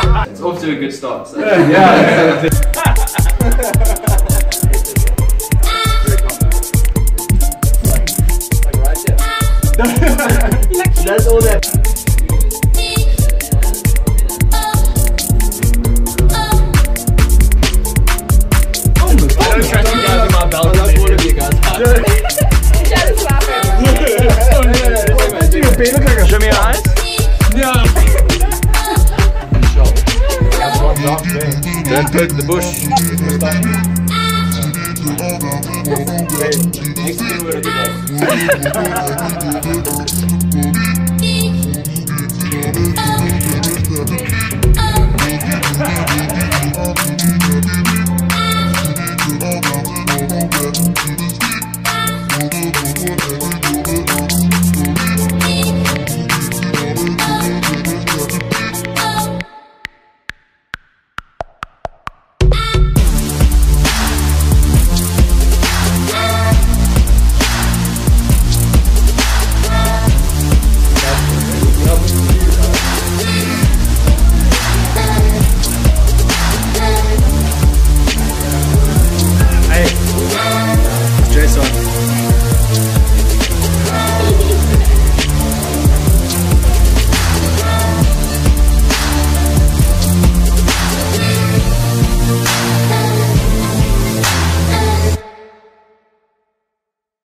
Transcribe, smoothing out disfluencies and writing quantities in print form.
It's off to a good start. So. Yeah. That's all that. I don't trust you guys in my belt. That's one of you guys. Just laughing. Show me your eyes. No. Don't poke the bush. Next word of the day.